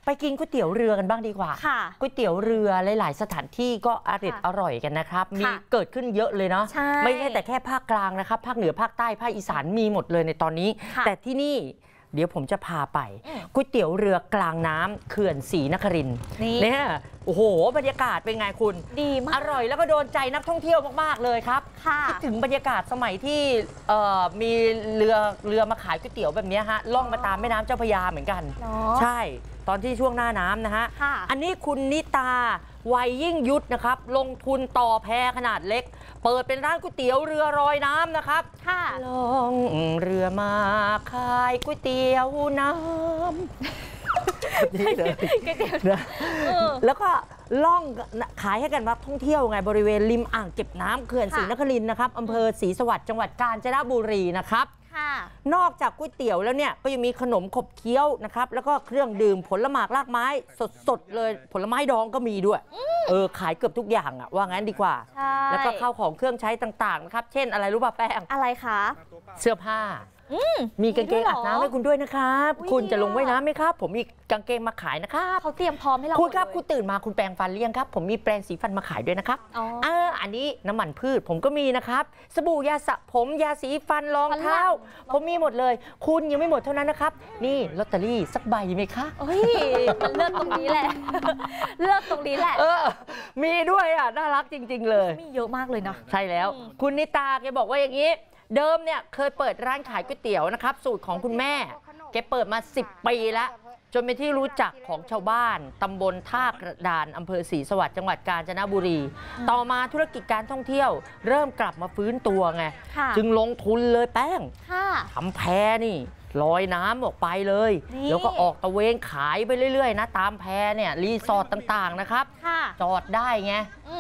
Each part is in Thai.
ไปกินก๋วยเตี๋ยวเรือกันบ้างดีกว่าก๋วยเตี๋ยวเรือหลายๆสถานที่ก็อร่อยกันนะครับมีเกิดขึ้นเยอะเลยเนาะไม่ใช่แต่แค่ภาคกลางนะครับภาคเหนือภาคใต้ภาคอีสานมีหมดเลยในตอนนี้แต่ที่นี่เดี๋ยวผมจะพาไปก๋วยเตี๋ยวเรือกลางน้ำเขื่อนศรีนครินทร์เนี่ยโอ้โหบรรยากาศเป็นไงคุณดีมากอร่อยแล้วก็โดนใจนักท่องเที่ยวมากๆเลยครับคิดถึงบรรยากาศสมัยที่มีเรือมาขายก๋วยเตี๋ยวแบบนี้ฮะล่องมาตามแม่น้ำเจ้าพระยาเหมือนกันใช่ตอนที่ช่วงหน้าน้ำนะฮะอันนี้คุณนิตาวัยยิ่งยุทธนะครับลงทุนต่อแพขนาดเล็กเปิดเป็นร้านก๋วยเตี๋ยวเรือลอยน้ำนะครับล่องเรือมาขายก๋วยเตี๋ยวน้ำนี่เลยแล้วก็ล่องขายให้กันนักท่องเที่ยวไงบริเวณริมอ่างเก็บน้ำเขื่อนศรีนครินทร์นะครับอำเภอศรีสวัสดิ์จังหวัดกาญจนบุรีนะครับนอกจากก๋วยเตี๋ยวแล้วเนี่ยก็ยังมีขนมขบเคี้ยวนะครับแล้วก็เครื่องดื่มผลหมากรากไม้สดๆเลยผลไม้ดองก็มีด้วยขายเกือบทุกอย่างอะว่างั้นดีกว่าแล้วก็ข้าวของเครื่องใช้ต่างๆนะครับเช่นอะไรรู้ป่ะแป้งอะไรคะเสื้อผ้ามีกางเกงอาบน้ำให้คุณด้วยนะครับคุณจะลงว่ายน้ำไหมครับผมมีกางเกงมาขายนะครับเขาเตรียมพร้อมให้เราคุณครับคุณตื่นมาคุณแปรงฟันเลี้ยงครับผมมีแปรงสีฟันมาขายด้วยนะครับอันนี้น้ำมันพืชผมก็มีนะครับสบู่ยาสระผมยาสีฟันรองเท้าผมมีหมดเลยคุณยังไม่หมดเท่านั้นนะครับนี่ลอตเตอรี่สักใบไหมคะมันเลือกตรงนี้แหละเลือกตรงนี้แหละมีด้วยอ่ะน่ารักจริงๆเลยมีเยอะมากเลยนะใช่แล้วคุณนิตาแกบอกว่าอย่างนี้เดิมเนี่ยเคยเปิดร้านขายก๋วยเตี๋ยวนะครับสูตรของคุณแม่แกเปิดมา10 ปีแล้วจนเป็นที่รู้จักของชาวบ้านตำบลท่ากระดานอำเภอศรีสวัสดิ์จังหวัดกาญจนบุรีต่อมาธุรกิจการท่องเที่ยวเริ่มกลับมาฟื้นตัวไงจึงลงทุนเลยแป้งทำแพนี่ลอยน้ำออกไปเลยแล้วก็ออกตะเวนขายไปเรื่อยๆนะตามแพเนี่ยรีสอร์ทต่างๆนะครับจอดได้ไง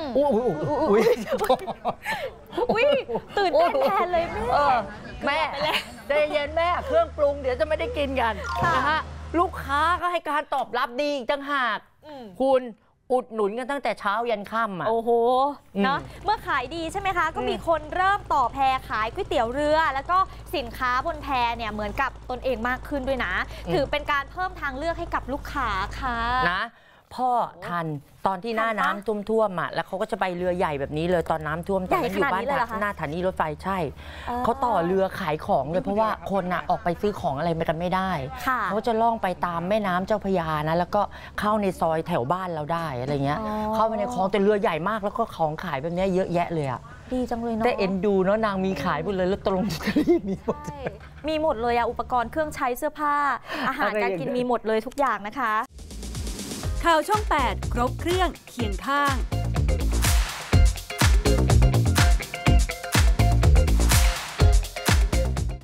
อุ้ยตื่นเต้นแทนเลยแม่ใจเย็นแม่เครื่องปรุงเดี๋ยวจะไม่ได้กินกันนะฮะลูกค้าก็ให้การตอบรับดีจังหากคุณอุดหนุนกันตั้งแต่เช้ายันค่ำโอ้โหเนาะเมื่อขายดีใช่ไหมคะก็มีคนเริ่มต่อแพขายก๋วยเตี๋ยวเรือแล้วก็สินค้าบนแพเนี่ยเหมือนกับตนเองมากขึ้นด้วยนะถือเป็นการเพิ่มทางเลือกให้กับลูกค้าค่ะนะพ่อทันตอนที่หน้าน้ำท่วมแล้วเขาก็จะไปเรือใหญ่แบบนี้เลยตอนน้ำท่วมตอนนั้นอยู่บ้านหน้าสถานีรถไฟใช่เขาต่อเรือขายของเลยเพราะว่าคนออกไปซื้อของอะไรกันไม่ได้เขาจะล่องไปตามแม่น้ำเจ้าพระยานะแล้วก็เข้าในซอยแถวบ้านเราได้อะไรเงี้ยเข้าไปในคลองแต่เรือใหญ่มากแล้วก็ของขายแบบนี้เยอะแยะเลยอะดีจังเลยเนาะแต่เอ็นดูเนาะนางมีขายหมดเลยแล้วตรงนี้มีหมดเลยอุปกรณ์เครื่องใช้เสื้อผ้าอาหารการกินมีหมดเลยทุกอย่างนะคะข่าวช่อง 8 ครบเครื่องเคียงข้าง